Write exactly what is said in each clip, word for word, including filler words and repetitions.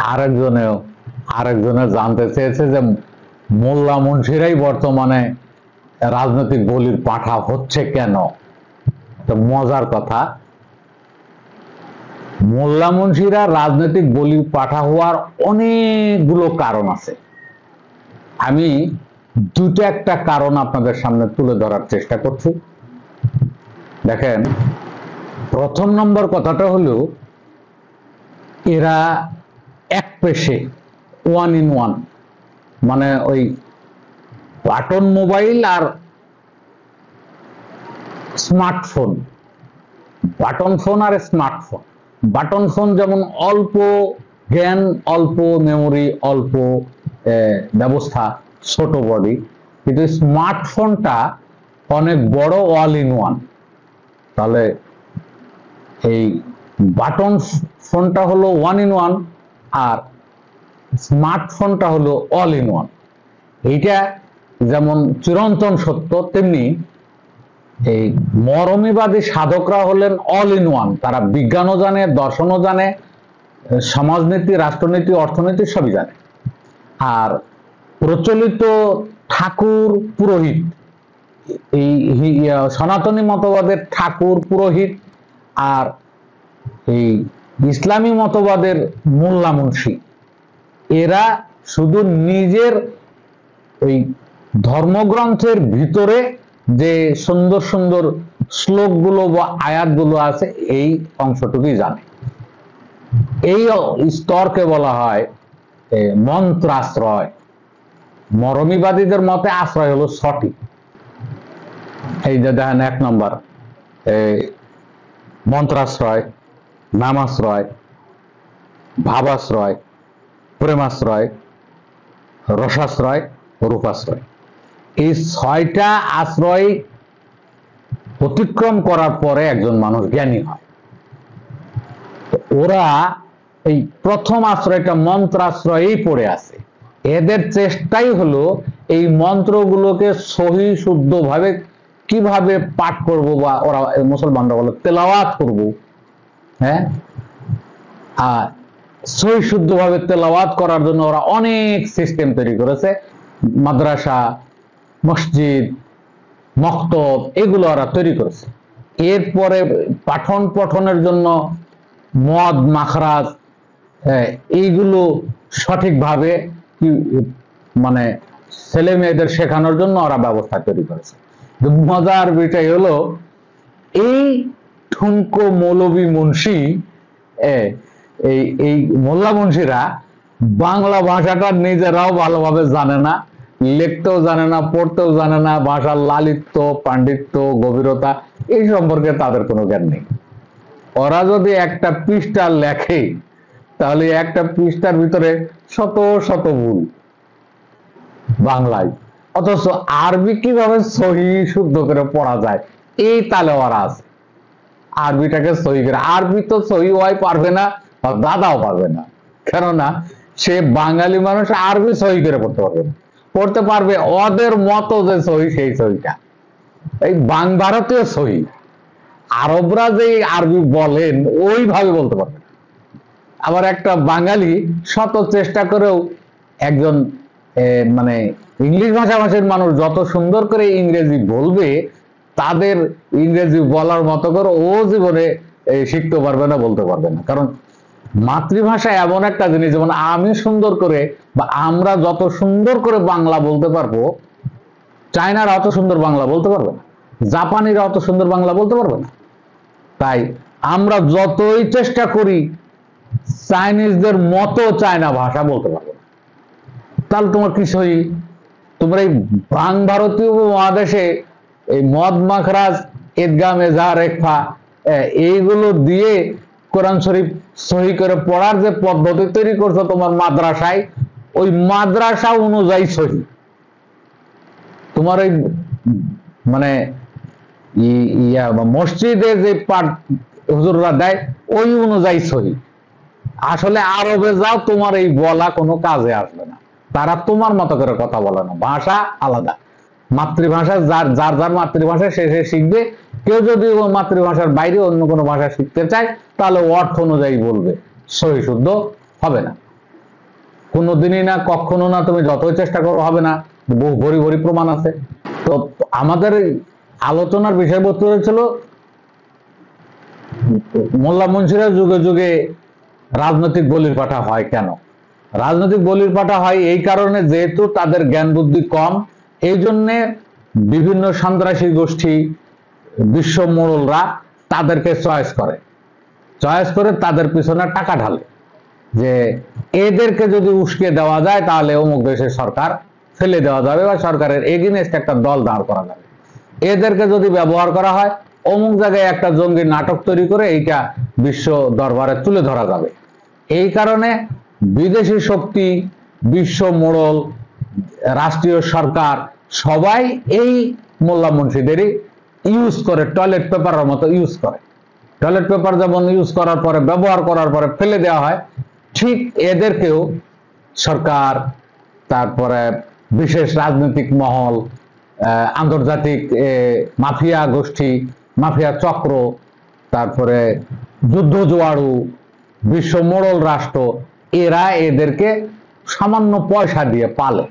আরেকজনেও আরেকজনে জানতে চেয়েছে যে মোল্লা মুন্সিরাই বর্তমানে রাজনৈতিক বলির পাঠা হচ্ছে কেন। তো মজার কথা, মোল্লা মুন্সিরা রাজনৈতিক বলির পাঠা হওয়ার অনেকগুলো কারণ আছে। আমি দুটো একটা কারণ আপনাদের সামনে তুলে ধরার চেষ্টা করছি। দেখেন, প্রথম নম্বর কথাটা হলো এরা এক পেশে, ওয়ান ইন ওয়ান, মানে ওই বাটন মোবাইল আর স্মার্টফোন, বাটন ফোন আর স্মার্টফোন। বাটন ফোন যেমন অল্প জ্ঞান, অল্প মেমোরি, অল্প ব্যবস্থা, ছোট বডি, কিন্তু স্মার্টফোনটা অনেক বড়, অল ইন ওয়ান। তাহলে এই বাটন ফোনটা হলো ওয়ান ইন ওয়ান আর স্মার্টফোনটা হলো অল ইন ওয়ান। এইটা যেমন চিরন্তন সত্য, তেমনি এই মরমীবাদী সাধকরা হলেন অল ইন ওয়ান। তারা বিজ্ঞানও জানে, দর্শনও জানে, সমাজনীতি, রাষ্ট্রনীতি, অর্থনীতি সবই জানে। আর প্রচলিত ঠাকুর পুরোহিত, এই সনাতনী মতবাদের ঠাকুর পুরোহিত আর এই ইসলামী মতবাদের মোল্লা মুন্সি, এরা শুধু নিজের ওই ধর্মগ্রন্থের ভিতরে যে সুন্দর সুন্দর শ্লোকগুলো বা আয়াতগুলো আছে এই অংশটুকুই জানে। এই স্তরকে বলা হয় মন্ত্রাশ্রয়। মরমীবাদীদের মতে আশ্রয় হলো সঠিক। এই যে দেখেন, এক নম্বর মন্ত্রাশ্রয়, নামাশ্রয়, ভাবাশ্রয়, প্রেমাশ্রয়, রসাশ্রয়, রূপাশ্রয়। এই ছয়টা আশ্রয় অতিক্রম করার পরে একজন মানুষ জ্ঞানী হয়। ওরা এই প্রথম আশ্রয়টা মন্ত্রাশ্রয়েই পড়ে আছে। এদের চেষ্টাই হলো এই মন্ত্রগুলোকে সহি শুদ্ধ ভাবে কিভাবে পাঠ করব, বা ওরা মুসলমানরা বলে তেলাওয়াত করব। হ্যাঁ, আর সহি শুদ্ধ ভাবে তেলাওয়াত করার জন্য ওরা অনেক সিস্টেম তৈরি করেছে। মাদ্রাসা, মসজিদ, মক্তব, এগুলো ওরা তৈরি করেছে। এরপরে পাঠন পঠনের জন্য মদ, মাখরাজ, এইগুলো সঠিকভাবে মানে ছেলে মেয়েদের শেখানোর জন্য ওরা ব্যবস্থা তৈরি করেছে। মজার বিষয় হলো এই ঠুনকো মৌলবী মুন্সি, এই এই মোল্লা মুন্সিরা বাংলা ভাষাটা নিজেরাও ভালোভাবে জানে না, লিখতেও জানে না, পড়তেও জানে না। ভাষার লালিত্য, পাণ্ডিত্য, গভীরতা এই সম্পর্কে তাদের কোনো জ্ঞান নেই। ওরা যদি একটা পৃষ্ঠা লেখে তাহলে একটা পৃষ্ঠার ভিতরে শত শত ভুল বাংলায়, অথচ আরবি কিভাবে সহি শুদ্ধ করে পড়া যায় এই তালে ওরা আছে। আরবিটাকে সহি করে, আরবি তো সহি হওয়াই পারবে না, দাদাও পারবে না, কেননা সে বাঙালি মানুষ, আরবি সহি করে পড়তে পারবে না। পড়তে পারবে ওদের মতো যে সহি, সেই সহিটা এই বাং ভারতীয় সহি। আরবরা যে আরবি বলেন ওইভাবে বলতে পারবে না। আবার একটা বাঙালি শত চেষ্টা করেও একজন মানে ইংলিশ ভাষাভাষীর মানুষ যত সুন্দর করে ইংরেজি বলবে, তাদের ইংরেজি বলার মতো করে ও জীবনে শিখতে পারবে না, বলতে পারবে না। কারণ মাতৃভাষা এমন একটা জিনিস, যেমন আমি সুন্দর করে বা আমরা যত সুন্দর করে বাংলা বলতে পারবো, চায়নারা অত সুন্দর বাংলা বলতে পারবে না, জাপানিরা অত সুন্দর বাংলা বলতে পারবে না। তাই আমরা যতই চেষ্টা করি চাইনিজদের মতো চায়না ভাষা বলতে পারবো না। তাহলে তোমার কি সহি? তোমরা এই বাং ভারতীয় মহাদেশে এই মদ, মাখরাজ, ঈদগাহ, মেজার, রেখা এইগুলো দিয়ে কোরআন শরীফ সহি করে পড়ার যে পদ্ধতি তৈরি করছো তোমার মাদ্রাসায়, ওই মাদ্রাসা অনুযায়ী সহি। তোমার ওই মানে ইয়া মসজিদে যে পাঠ হুজুররা দেয় ওই অনুযায়ী সহি। আসলে আরবে যাও, তোমার এই বলা কোনো কাজে আসবে না। তারা তোমার মতো করে কথা বলে না, ভাষা আলাদা। মাতৃভাষা যার যার যার মাতৃভাষা সে সে শিখবে। কেউ যদি মাতৃভাষার বাইরে অন্য কোনো ভাষা শিখতে চায় তাহলে অর্থ অনুযায়ী বলবে, সহি শুদ্ধ হবে না। কোনোদিনই না, কখনো না, তুমি যতই চেষ্টা করো হবে না, বহু ভরি ভরি প্রমাণ আছে। তো আমাদের আলোচনার বিষয়বস্তু ছিল মোল্লা-মুন্সিরা যুগে যুগে রাজনৈতিক বলির পাঠা হয় কেন। রাজনৈতিক বলির পাঠা হয় এই কারণে, যেহেতু তাদের জ্ঞান বুদ্ধি কম, এই জন্যে বিভিন্ন সন্ত্রাসী গোষ্ঠী, বিশ্ব মোড়লরা তাদেরকে চয়েস করে চয়েস করে তাদের পিছনে টাকা ঢালে, যে এদেরকে যদি উস্কে দেওয়া যায় তাহলে অমুক দেশের সরকার ফেলে দেওয়া যাবে বা সরকারের এগেইনস্ট একটা দল দাঁড় করা যাবে। এদেরকে যদি ব্যবহার করা হয় অমুক জায়গায় একটা জঙ্গি নাটক তৈরি করে এইটা বিশ্ব দরবারে তুলে ধরা যাবে। এই কারণে বিদেশি শক্তি, বিশ্ব মোড়ল, রাষ্ট্রীয় সরকার সবাই এই মোল্লা-মুন্সিদেরই ইউজ করে, টয়লেট পেপারের মতো ইউজ করে। টয়লেট পেপার যেমন ইউজ করার পরে, ব্যবহার করার পরে ফেলে দেওয়া হয়, ঠিক এদেরকেও সরকার, তারপরে বিশেষ রাজনৈতিক মহল, আন্তর্জাতিক মাফিয়া গোষ্ঠী, মাফিয়া চক্র, তারপরে যুদ্ধ জোয়াড়ু, বিশ্ব মোড়ল রাষ্ট্র, এরা এদেরকে সামান্য পয়সা দিয়ে পালে।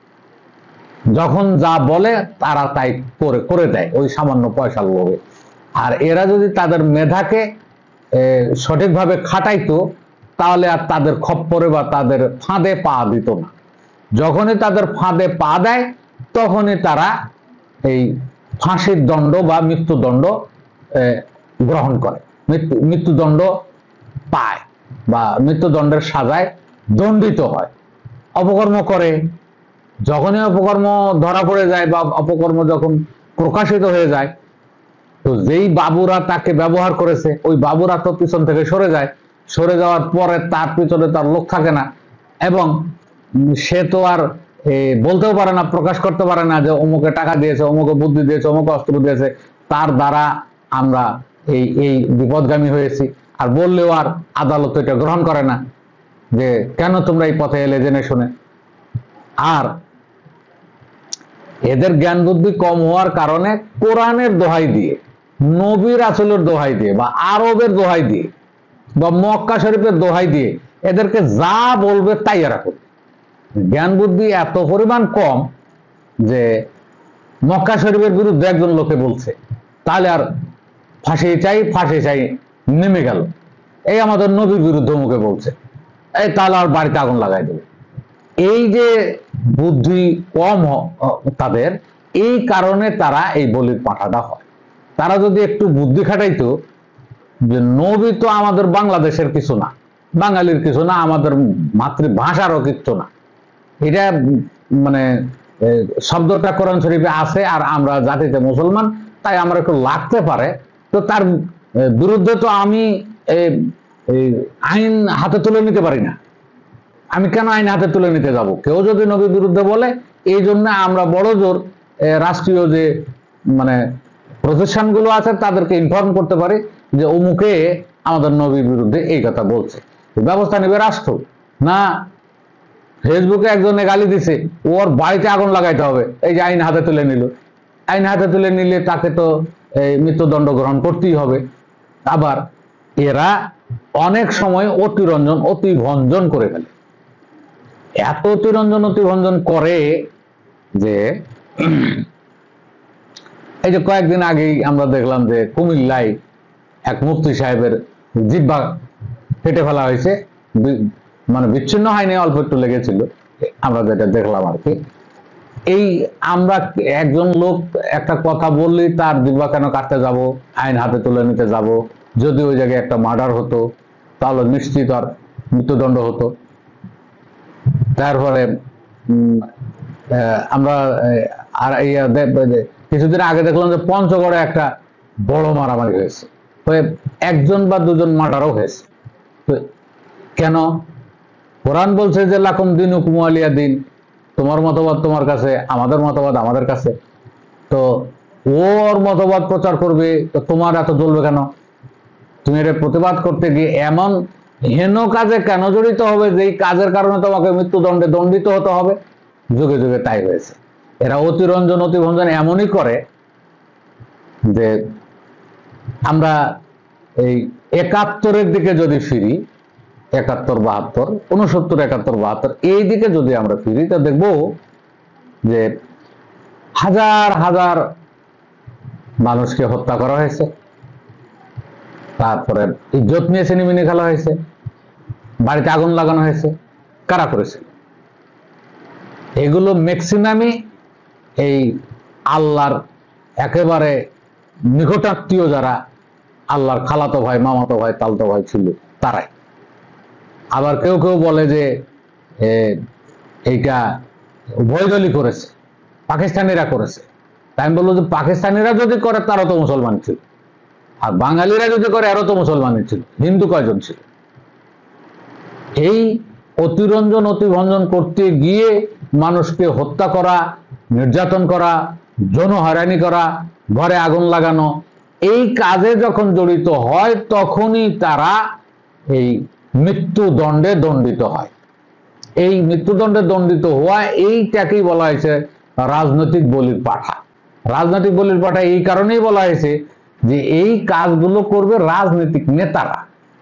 যখন যা বলে তারা তাই করে করে দেয় ওই সামান্য পয়সার লোভে। আর এরা যদি তাদের মেধাকে সঠিকভাবে খাটাইতো তাহলে আর তাদের খপ্পরে বা তাদের ফাঁদে পা দিত না। যখনই তাদের ফাঁদে পা দেয় তখনই তারা এই ফাঁসির দণ্ড বা মৃত্যুদণ্ড গ্রহণ করে, মৃত্যুদণ্ড পায় বা মৃত্যুদণ্ডের সাজায় দণ্ডিত হয়। অপকর্ম করে, যখনই অপকর্ম ধরা পড়ে যায় বা অপকর্ম যখন প্রকাশিত হয়ে যায়, তো যেই বাবুরা তাকে ব্যবহার করেছে ওই বাবুরা তো পিছন থেকে সরে যায়। সরে যাওয়ার পরে তার পিছনে তার লোক থাকে না, এবং সে তো আর বলতেও পারে না, প্রকাশ করতে পারে না যে অমুকে টাকা দিয়েছে, অমুকে বুদ্ধি দিয়েছে, অমুকে অস্ত্র দিয়েছে, তার দ্বারা আমরা এই এই বিপদগামী হয়েছি। আর বললেও আর আদালত এটা গ্রহণ করে না যে কেন তোমরা এই পথে এলে জেনে শুনে। আর এদের জ্ঞান বুদ্ধি কম হওয়ার কারণে কোরআনের দোহাই দিয়ে, নবী রাসূলের দোহাই দিয়ে, বা আরবের দোহাই দিয়ে, বা মক্কা শরীফের দোহাই দিয়ে এদেরকে যা বলবে তাই এরা করবে। জ্ঞান বুদ্ধি এত পরিমাণ কম যে মক্কা শরীফের বিরুদ্ধে একজন লোকে বলছে, তাহলে আর ফাঁসি চাই, ফাঁসি চাই, নেমে গেল। এই আমাদের নবীর বিরুদ্ধে মুখে বলছে, এই তাহলে আর বাড়িতে আগুন লাগাই দেবে। এই যে বুদ্ধি কম তাদের, এই কারণে তারা এই বলির পাঠাটা হয়। তারা যদি একটু বুদ্ধি খাটাইতো যে নবী তো আমাদের বাংলাদেশের কিছু না, বাঙালির কিছু না, আমাদের মাতৃভাষারও কিছু না, এটা মানে শব্দটা কোরআন শরীফে আছে আর আমরা জাতিতে মুসলমান, তাই আমরা একটু লাগতে পারে, তো তার বিরুদ্ধে তো আমি আইন হাতে তুলে নিতে পারি না। আমি কেন আইন হাতে তুলে নিতে যাব? কেউ যদি নবীর বিরুদ্ধে বলে, এই জন্য আমরা বড় জোর রাষ্ট্রীয় যে মানে প্রতিষ্ঠানগুলো আছে তাদেরকে ইনফর্ম করতে পারি যে অমুকে আমাদের নবীর বিরুদ্ধে এই কথা বলছে, ব্যবস্থা নেবে রাষ্ট্র না। ফেসবুকে একজনে গালি দিছে, ওর বাড়িতে আগুন লাগাইতে হবে, এই যে আইন হাতে তুলে নিল। আইন হাতে তুলে নিলে তাকে তো এই মৃত্যুদণ্ড গ্রহণ করতেই হবে। আবার এরা অনেক সময় অতিরঞ্জন অতি ভঞ্জন করে ফেলে, এত অতিরঞ্জন অতি ভঞ্জন করে যে এই যে কয়েকদিন আগেই আমরা দেখলাম যে কুমিল্লায় এক মুফতি সাহেবের জিহ্বা কেটে ফেলা হয়েছে, মানে বিচ্ছিন্ন হয়নি, অল্প একটু লেগেছিল, আমরা যেটা দেখলাম আর কি। এই আমরা একজন লোক একটা কথা বললি তার জিহ্বা কেন কাটতে যাব, আইন হাতে তুলে নিতে যাব? যদি ওই জায়গায় একটা মার্ডার হতো তাহলে নিশ্চিত আর মৃত্যুদণ্ড হতো। তারপরে আমরা আর কিছুদিন আগে দেখলাম যে পঞ্চগড়ে একটা বড় মারামারি হয়েছে, একজন বা দুজন মার্ডারও হয়েছে। তো কেন? কোরআন বলছে যে লাকুম দীনুকুম ওয়ালিয়া দিন, তোমার মতবাদ তোমার কাছে, আমাদের মতবাদ আমাদের কাছে। তো ওর মতবাদ প্রচার করবে, তো তোমার এত জ্বলবে কেন? তুমি এটা প্রতিবাদ করতে গিয়ে এমন হেন কাজে কেন জড়িত হবে যেই কাজের কারণে তোমাকে মৃত্যুদণ্ডে দণ্ডিত হতে হবে? যুগে যুগে তাই হয়েছে। এরা অতিরঞ্জন অতিভঞ্জন এমনই করে যে আমরা এই একাত্তরের দিকে যদি ফিরি, একাত্তর বাহাত্তর উনসত্তর একাত্তর বাহাত্তর এই দিকে যদি আমরা ফিরি তা দেখব যে হাজার হাজার মানুষকে হত্যা করা হয়েছে, তারপরে ইজ্জত নিয়ে সিনেমিনি খেলা হয়েছে, বাড়িতে আগুন লাগানো হয়েছে। কারা করেছে এগুলো? ম্যাক্সিমামই এই আল্লাহর একেবারে নিকটাত্মীয় যারা আল্লাহর খালাতো ভাই, মামাতো ভাই, তালতো ভাই ছিল তারাই। আবার কেউ কেউ বলে যে এইটা উভয়দলই করেছে, পাকিস্তানিরা করেছে। তাই আমি বলবো যে পাকিস্তানিরা যদি করে তারও তো মুসলমান ছিল, আর বাঙালিরা যদি করে আরও তো মুসলমানই ছিল। হিন্দু কয়জন ছিল? এই অতিরঞ্জন অতিভঞ্জন করতে গিয়ে মানুষকে হত্যা করা, নির্যাতন করা, যৌন হয়রানি করা, ঘরে আগুন লাগানো, এই কাজে যখন জড়িত হয় তখনই তারা এই মৃত্যুদণ্ডে দণ্ডিত হয়। এই মৃত্যুদণ্ডে দণ্ডিত হওয়া এইটাকেই বলা হয়েছে রাজনৈতিক বলির পাঠা। রাজনৈতিক বলির পাঠা এই কারণেই বলা হয়েছে যে এই কাজগুলো করবে রাজনৈতিক নেতারা।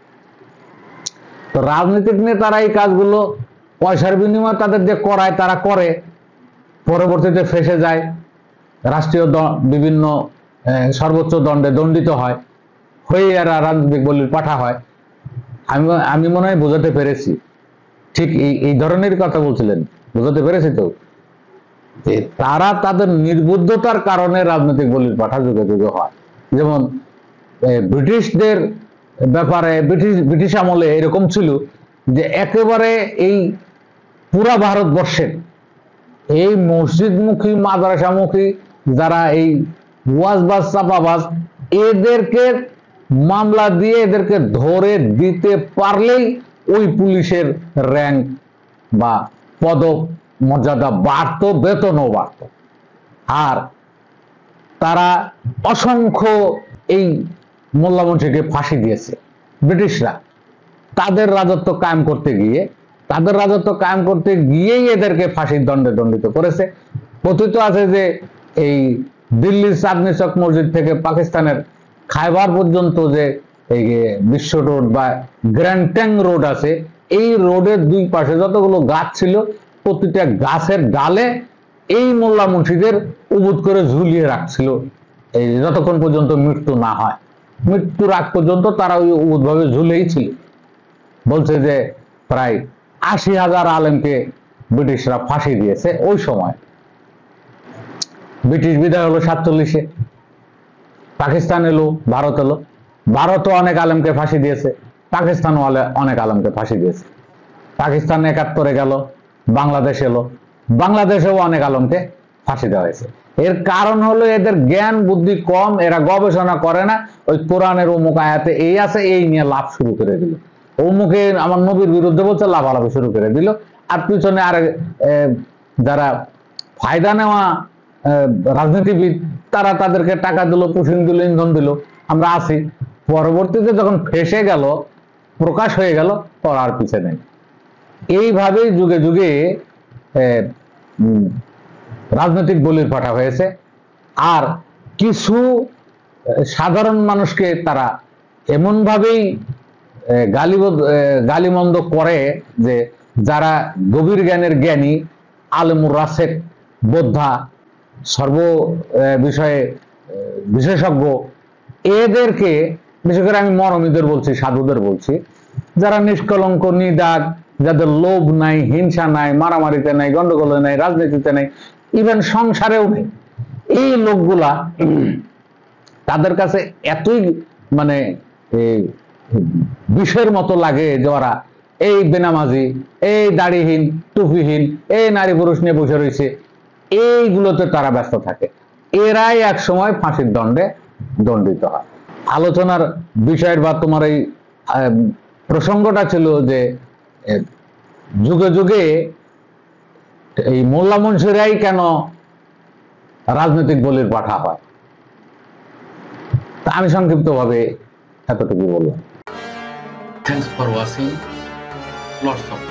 তো রাজনৈতিক নেতারা এই কাজগুলো পয়সার বিনিময়ে তাদের যে করায় তারা করে, পরবর্তীতে ফেসে যায়, রাষ্ট্রীয় বিভিন্ন সর্বোচ্চ দণ্ডে দণ্ডিত হয়, হয়ে এরা রাজনৈতিক বলির পাঠা হয়। আমি আমি মনে হয় বোঝাতে পেরেছি। ঠিক এই এই ধরনের কথা বলছিলেন, বোঝাতে পেরেছি তো? তারা তাদের নির্বুদ্ধতার কারণে রাজনৈতিক বলির পাঠা যুগে যুগে হয়। যেমন ব্রিটিশদের ব্যাপারে ব্রিটিশ ব্রিটিশ আমলে এরকম ছিল যে একেবারে এই পুরা ভারতবর্ষের এই মসজিদমুখী মাদ্রাসামুখী যারা এই ওয়াজবাজ চাপাবাজ, এদেরকে মামলা দিয়ে এদেরকে ধরে দিতে পারলেই ওই পুলিশের র্যাঙ্ক বা পদ মর্যাদা বাড়ত, বেতনও বাড়ত। আর তারা অসংখ্য এই মোল্লা-মুন্সিকে ফাঁসি দিয়েছে ব্রিটিশরা। তাদের রাজত্ব কায়েম করতে গিয়ে তাদের রাজত্ব কায়েম করতে গিয়েই এদেরকে ফাঁসির দণ্ডে দণ্ডিত করেছে। কথিত আছে যে এই দিল্লির চাঁদনি চক মসজিদ থেকে পাকিস্তানের খাইবার পর্যন্ত যে এই বিশ্ব রোড বা গ্র্যান্ড ট্যাং রোড আছে, এই রোডের দুই পাশে যতগুলো গাছ ছিল প্রতিটা গাছের ডালে এই মোল্লা-মুন্সিদের উবুদ করে ঝুলিয়ে রাখছিল, এই যতক্ষণ পর্যন্ত মৃত্যু না হয়। মৃত্যুর আগ পর্যন্ত তারা ওই উবুদ ভাবে ঝুলেই ছিল। বলছে যে প্রায় আশি হাজার আলেমকে ব্রিটিশরা ফাঁসি দিয়েছে ওই সময়। ব্রিটিশ বিদায় হলো সাতচল্লিশে, পাকিস্তান এলো, ভারত এলো। ভারতও অনেক আলেমকে ফাঁসি দিয়েছে, পাকিস্তানও অনেক আলেমকে ফাঁসি দিয়েছে। পাকিস্তান একাত্তরে গেল, বাংলাদেশ এলো, বাংলাদেশেও অনেক আলেমকে ফাঁসি দেওয়া হয়েছে। এর কারণ হলো এদের জ্ঞান বুদ্ধি কম, এরা গবেষণা করে না। ওই কোরআনের অমুক আয়াতে এই আছে, এই নিয়ে লাভ শুরু করে দিল। অমুকে আমার নবীর বিরুদ্ধে বলছে, লাভালাভি শুরু করে দিল। আর পিছনে আর যারা ফায়দা নেওয়া রাজনীতিবিদ, তারা তাদেরকে টাকা দিল, পুষিন দিল, ইন্ধন দিল, আমরা আছি। পরবর্তীতে যখন ফেসে গেল, প্রকাশ হয়ে গেল, তোর আর পিছে নেই। এইভাবেই যুগে যুগে রাজনৈতিক বলির পাঠা হয়েছে। আর কিছু সাধারণ মানুষকে তারা এমনভাবেই গালি গালিমন্দ করে যে যারা গভীর জ্ঞানের জ্ঞানী, আলেমুর রাসেক, বোদ্ধা, সর্ব বিষয়ে বিশেষজ্ঞ, এদেরকে বিশেষ করে আমি মরমীদের বলছি, সাধুদের বলছি, যারা নিষ্কলঙ্ক, নিদাগ, যাদের লোভ নাই, হিংসা নাই, মারামারিতে নাই, গন্ডগোলে নাই, রাজনীতিতে নাই, ইভেন সংসারেও নেই, এই লোকগুলা তাদের কাছে এতই মানে বিষের মতো লাগে যে ওরা এই বেনামাজি, এই দাড়িহীন, টুপিহীন, এই নারী পুরুষ নিয়ে বসে রয়েছে, এইগুলোতে তারা ব্যস্ত থাকে। এরাই এক সময় ফাঁসির দণ্ডে দণ্ডিত হয়। আলোচনার বিষয়ের বা তোমার এই প্রসঙ্গটা ছিল যে যুগে যুগে এই মোল্লা-মুন্সিরাই কেন রাজনৈতিক বলির পাঠা হয়। তা আমি সংক্ষিপ্তভাবে এতটুকু বললাম। Thanks for watching. Lots of